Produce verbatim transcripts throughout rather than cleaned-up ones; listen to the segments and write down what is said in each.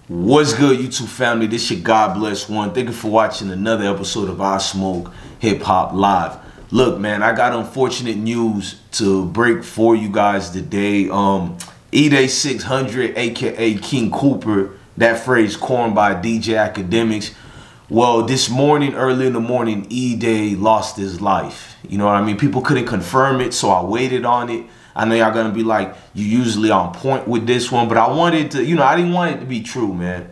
What's good, YouTube family? This your God Bless One. Thank you for watching another episode of I Smoke Hip Hop Live. Look, man, I got unfortunate news to break for you guys today. Um, E-Day six hundred, aka King Cooper, that phrase coined by D J Akademiks. Well, this morning, early in the morning, E-Day lost his life. You know what I mean? People couldn't confirm it, so I waited on it. I know y'all gonna be like, you usually on point with this one, but I wanted to, you know, I didn't want it to be true, man.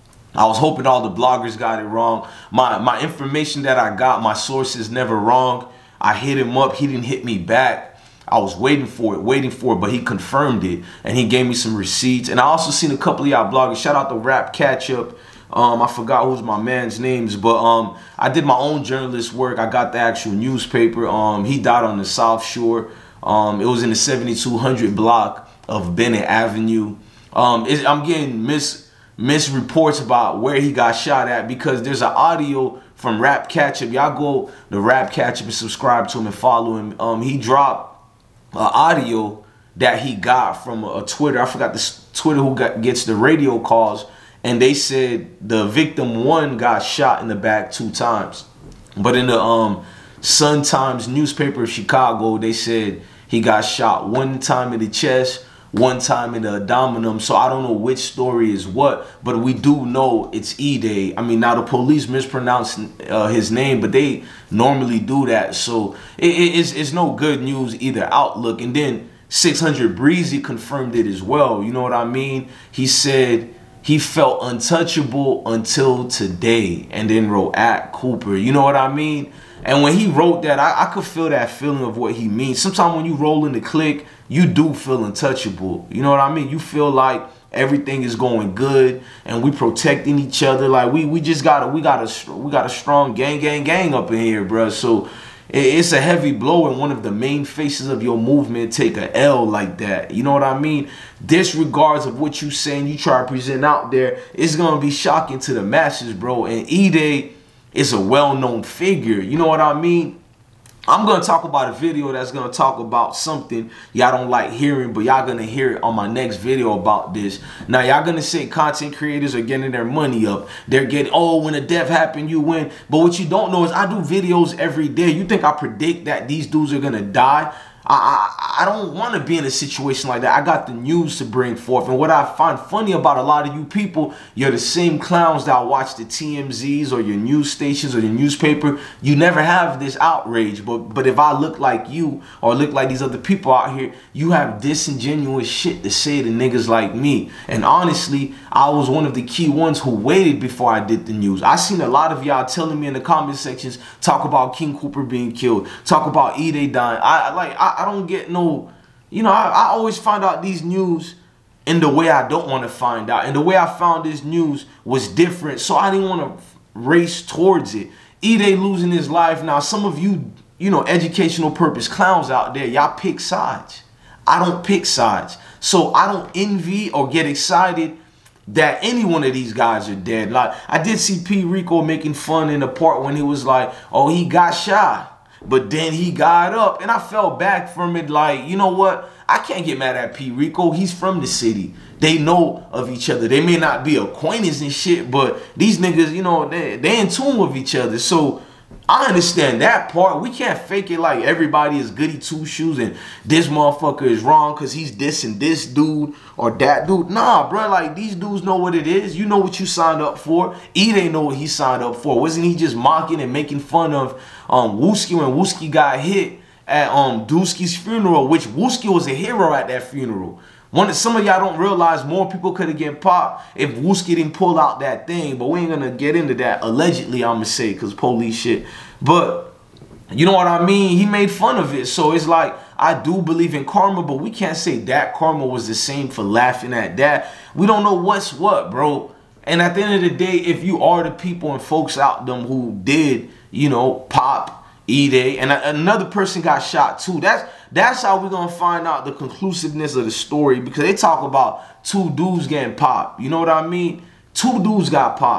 I was hoping all the bloggers got it wrong. My my information that I got, my source is never wrong. I hit him up, he didn't hit me back. I was waiting for it, waiting for it, but he confirmed it, and he gave me some receipts. And I also seen a couple of y'all bloggers. Shout out to Rap Catch Up. Um, I forgot who's my man's names, but um, I did my own journalist work. I got the actual newspaper. Um, he died on the South Shore. Um, it was in the seventy-two hundred block of Bennett Avenue. Um, it, I'm getting mis misreports about where he got shot at because there's an audio from Rap Catch Up. Y'all go to Rap Catch Up and subscribe to him and follow him. Um, he dropped an audio that he got from a, a Twitter. I forgot the Twitter who got, gets the radio calls, and they said the victim one got shot in the back two times. But in the um, Sun Times newspaper of Chicago, they said he got shot one time in the chest, one time in the abdomen. So I don't know which story is what, but we do know it's E-Day. I mean, now the police mispronounced uh, his name, but they normally do that. So it, it, it's, it's no good news either outlook. And then six hundred Breezy confirmed it as well. You know what I mean? He said he felt untouchable until today, and then wrote at Cooper. You know what I mean? And when he wrote that, I, I could feel that feeling of what he means. Sometimes when you roll in the clique, you do feel untouchable. You know what I mean? You feel like everything is going good and we protecting each other. Like we we just got a we got a we got a strong gang gang gang up in here, bro. So it, it's a heavy blow, and one of the main faces of your movement take a L like that. You know what I mean? Disregards of what you saying, you try to present out there, it's gonna be shocking to the masses, bro. And E-Day is a well-known figure. You know what I mean? I'm going to talk about a video that's going to talk about something y'all don't like hearing, but y'all going to hear it on my next video about this. Now, y'all going to say content creators are getting their money up. They're getting, oh, when a death happened, you win. But what you don't know is I do videos every day. You think I predict that these dudes are going to die? I, I, I don't want to be in a situation like that. I got the news to bring forth. And what I find funny about a lot of you people, you're the same clowns that watch the T M Zs or your news stations or your newspaper. You never have this outrage. But, but if I look like you or look like these other people out here, you have disingenuous shit to say to niggas like me. And honestly, I was one of the key ones who waited before I did the news. I seen a lot of y'all telling me in the comment sections, talk about King Cooper being killed, talk about E-Day dying. I like, I I don't get no, you know, I, I always find out these news in the way I don't want to find out. And the way I found this news was different, so I didn't want to race towards it. E-Day losing his life. Now, some of you, you know, educational purpose clowns out there, y'all pick sides. I don't pick sides. So I don't envy or get excited that any one of these guys are dead. Like, I did see P. Rico making fun in the part when he was like, oh, he got shot, but then he got up, and I fell back from it like, you know what? I can't get mad at P. Rico. He's from the city. They know of each other. They may not be acquaintances and shit, but these niggas, you know, they, they in tune with each other. So I understand that part. We can't fake it like everybody is goody two-shoes and this motherfucker is wrong because he's dissing this dude or that dude. Nah, bro, like these dudes know what it is. You know what you signed up for. E-Day know what he signed up for. Wasn't he just mocking and making fun of um, Wooski when Wooski got hit at um, Dooski's funeral, which Wooski was a hero at that funeral. One, some of y'all don't realize more people could have get popped if Wooski didn't pull out that thing. But we ain't going to get into that. Allegedly, I'm going to say, because police shit. But you know what I mean? He made fun of it. So it's like, I do believe in karma, but we can't say that karma was the same for laughing at that. We don't know what's what, bro. And at the end of the day, if you are the people and folks out them who did, you know, pop E-Day, and another person got shot too. That's that's how we're gonna find out the conclusiveness of the story, because they talk about two dudes getting popped. You know what I mean? Two dudes got popped,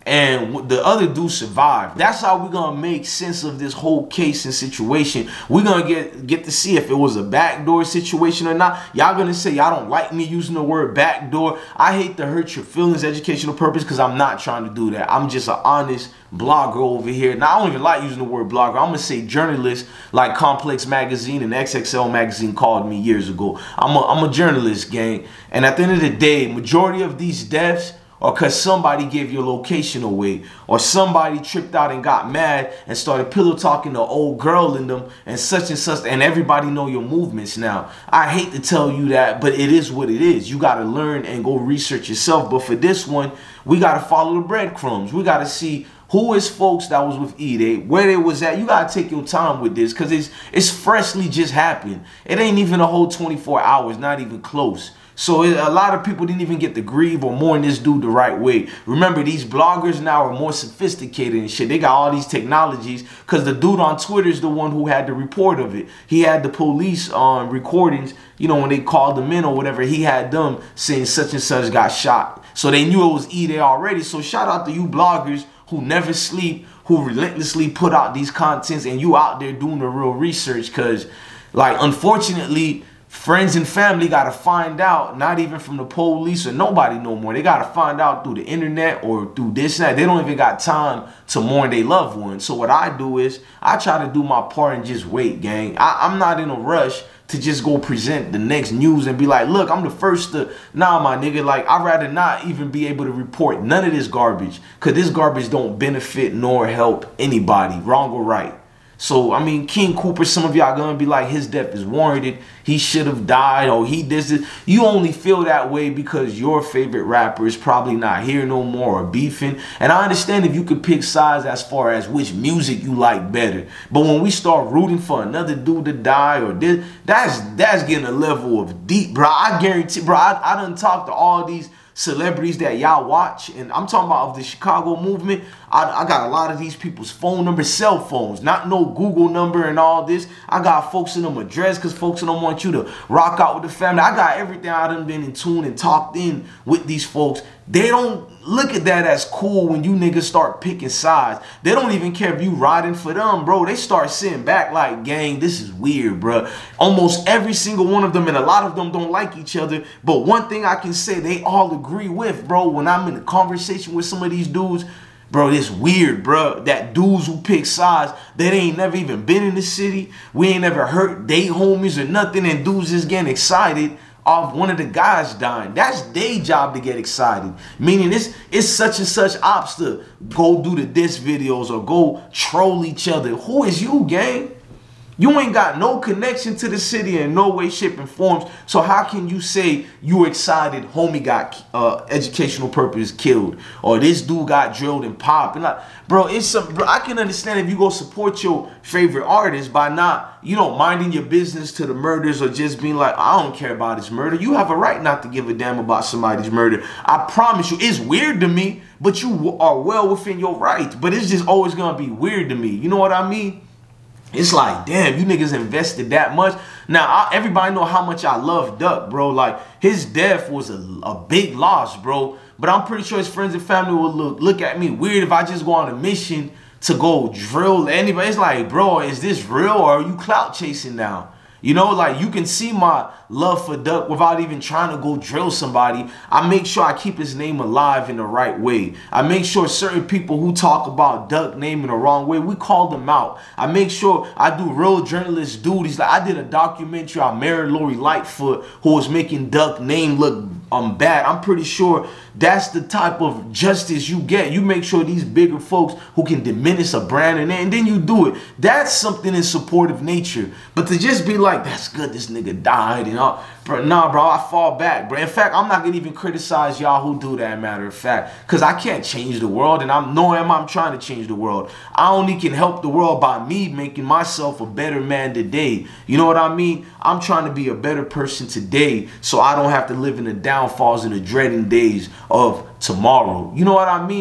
and the other dude survived. That's how we're gonna make sense of this whole case and situation. We're gonna get get to see if it was a backdoor situation or not. Y'all gonna say y'all don't like me using the word backdoor. I hate to hurt your feelings, educational purpose, because I'm not trying to do that. I'm just an honest blogger over here. Now, I don't even like using the word blogger. I'm gonna say journalist, like Complex Magazine and X X L Magazine called me years ago. I'm a, I'm a journalist, gang. And at the end of the day, majority of these deaths or because somebody gave your location away, or somebody tripped out and got mad and started pillow talking to old girl in them and such and such, and everybody know your movements now. I hate to tell you that, but it is what it is. You got to learn and go research yourself. But for this one, we got to follow the breadcrumbs. We got to see who is folks that was with E-Day, where they was at. You got to take your time with this because it's, it's freshly just happened. It ain't even a whole twenty-four hours, not even close. So it, a lot of people didn't even get to grieve or mourn this dude the right way. Remember, these bloggers now are more sophisticated and shit. They got all these technologies because the dude on Twitter is the one who had the report of it. He had the police on um, recordings, you know, when they called them in or whatever, he had them saying such and such got shot. So they knew it was E-Day already. So shout out to you bloggers who never sleep, who relentlessly put out these contents, and you out there doing the real research because, like, unfortunately, friends and family got to find out, not even from the police or nobody no more. They got to find out through the internet or through this and that. They don't even got time to mourn their loved ones. So what I do is I try to do my part and just wait, gang. I, I'm not in a rush to just go present the next news and be like, look, I'm the first to, nah, my nigga, like, I'd rather not even be able to report none of this garbage because this garbage don't benefit nor help anybody, wrong or right. So, I mean, King Cooper, some of y'all gonna be like, his death is warranted. He should have died, or he did this. You only feel that way because your favorite rapper is probably not here no more or beefing. And I understand if you could pick sides as far as which music you like better. But when we start rooting for another dude to die or this, that's, that's getting a level of deep, bro. I guarantee, bro, I, I done talked to all these celebrities that y'all watch, and I'm talking about of the Chicago movement. I, I got a lot of these people's phone numbers, cell phones, not no Google number and all this. I got folks in them address because folks don't want you to rock out with the family. I got everything. I done been in tune and talked in with these folks. They don't look at that as cool when you niggas start picking sides. They don't even care if you riding for them, bro. They start sitting back like, gang, this is weird, bro. Almost every single one of them, and a lot of them don't like each other. But one thing I can say they all agree with, bro, when I'm in a conversation with some of these dudes, bro, it's weird, bro, that dudes who pick sides, that ain't never even been in the city. We ain't never hurt they homies or nothing, and dudes just getting excited off one of the guys dying. That's their job to get excited. Meaning it's, it's such and such ops to go do the diss videos or go troll each other. Who is you, gang? You ain't got no connection to the city in no way, shape, and forms. So how can you say you excited homie got uh, educational purpose killed, or this dude got drilled and popped? And like, bro, it's some. Bro, I can understand if you go support your favorite artist by not, you know, minding your business to the murders or just being like, I don't care about his murder. You have a right not to give a damn about somebody's murder. I promise you, it's weird to me, but you are well within your right. But it's just always gonna be weird to me. You know what I mean? It's like, damn, you niggas invested that much. Now, I, everybody know how much I love Duck, bro. Like, his death was a, a big loss, bro. But I'm pretty sure his friends and family will look, look at me weird if I just go on a mission to go drill anybody. It's like, bro, is this real or are you clout chasing now? You know, like, you can see my love for Duck without even trying to go drill somebody. I make sure I keep his name alive in the right way. I make sure certain people who talk about Duck name in the wrong way, we call them out. I make sure I do real journalist duties. Like, I did a documentary on Mary Lori Lightfoot, who was making Duck name look um bad. I'm pretty sure that's the type of justice you get. You make sure these bigger folks who can diminish a brand and then, and then you do it. That's something in supportive nature. But to just be like, that's good, this nigga died and all, bro, nah, bro, I fall back, bro. In fact, I'm not gonna even criticize y'all who do that, matter of fact, because I can't change the world, and I'm no am I'm trying to change the world. I only can help the world by me making myself a better man today. You know what I mean? I'm trying to be a better person today so I don't have to live in the downfalls and the dreading days of tomorrow. You know what I mean?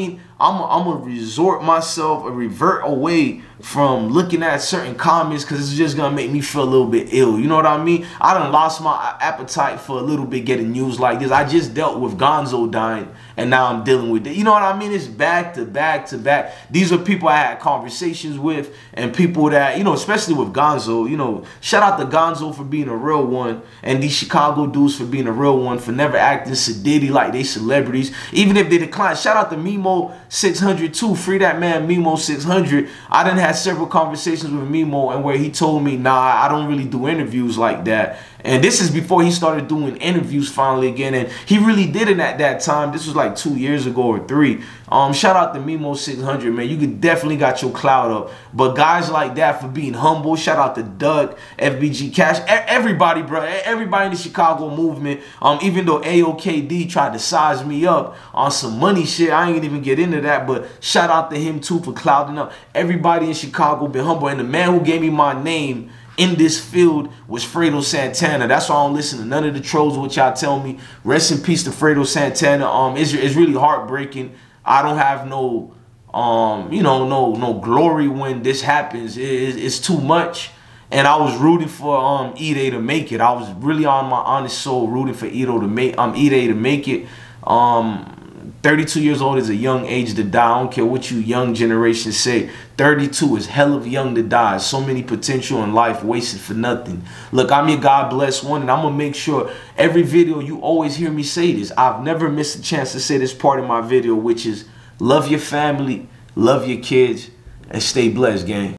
I'm I'm gonna resort myself or revert away from looking at certain comments because it's just gonna make me feel a little bit ill. You know what I mean? I done lost my appetite for a little bit getting news like this. I just dealt with Gonzo dying, and now I'm dealing with it. You know what I mean? It's back to back to back. These are people I had conversations with, and people that, you know, especially with Gonzo, you know, shout out to Gonzo for being a real one, and these Chicago dudes for being a real one, for never acting sedity like they celebrities, even if they decline. Shout out to Mimo six hundred too. Free that man Mimo six hundred. I done had several conversations with Mimo, and where he told me, nah, I don't really do interviews like that. And this is before he started doing interviews finally again, and he really did it at that time. This was like two years ago or three. Um, shout out to Mimo six hundred, man. You could definitely got your clout up. But guys like that for being humble. Shout out to Doug, F B G Cash, everybody, bro. Everybody in the Chicago movement. Um, even though A O K D tried to size me up on some money shit, I ain't even get into that. But shout out to him too for clouding up. Everybody in Chicago been humble, and the man who gave me my name in this field was Fredo Santana. That's why I don't listen to none of the trolls what y'all tell me. Rest in peace to Fredo Santana. Um, it's, it's really heartbreaking. I don't have no, um, you know, no no glory when this happens. It, it, it's too much. And I was rooting for um Ide to make it. I was really on my honest soul rooting for Ide to make um Ide to make it. Um. thirty-two years old is a young age to die. I don't care what you young generation say. thirty-two is hell of young to die. So many potential in life wasted for nothing. Look, I'm your God bless one, and I'm going to make sure every video you always hear me say this. I've never missed a chance to say this part of my video, which is love your family, love your kids, and stay blessed, gang.